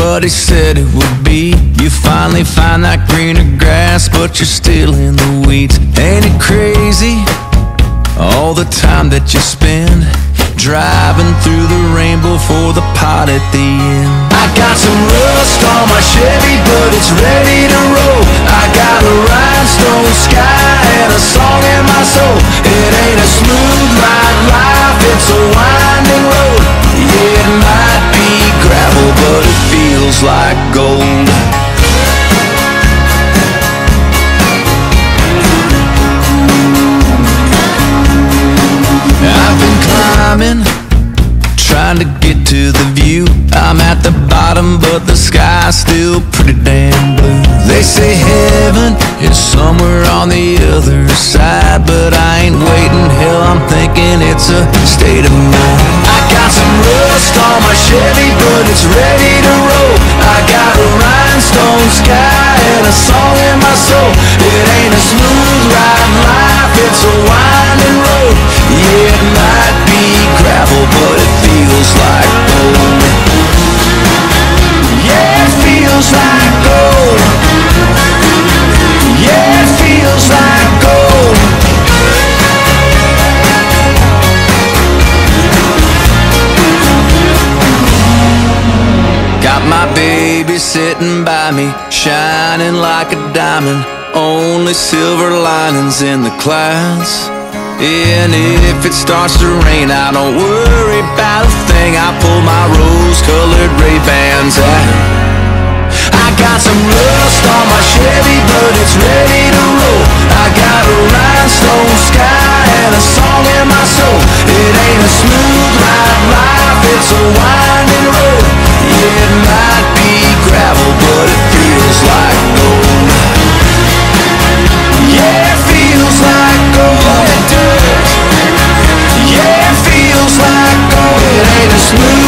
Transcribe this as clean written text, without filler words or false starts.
what he said it would be. You finally find that greener grass, but you're still in the weeds. Ain't it crazy, all the time that you spend driving through the rainbow for the pot at the end? I got some rust on my Chevy, but it's ready to roll. I got a rhinestone sky and a song in my soul. It ain't a smooth ride life, it's a winding road. Yeah, it might be gravel, but it feels like gold. I've been climbing, trying to get to the view. I'm at the bottom, but the sky's still pretty damn blue. They say heaven is somewhere on the other side, but I ain't waiting, hell, I'm thinking it's a state of mind. I got some rust on my Chevy, but it's ready to roll. I got a rhinestone sky and a song in my soul. It ain't a smooth ride life, it's a winding road. Yeah, it might be gravel, but it feels like gold. Yeah, it feels like gold. Yeah, it feels like gold. Got my baby sitting by me, shining like a diamond. Only silver linings in the clouds. And if it starts to rain, I don't worry about a thing. I pull my rose-colored Ray-Bans out. I got some rust on my Chevy, but it's ready to roll. I got a rhinestone sky and a song in my soul. It ain't a smooth ride life, it's a winding road. Yeah, it might be gravel, but it feels like gold. Yeah, it feels like gold. It does. Yeah, it feels like gold. It ain't a smooth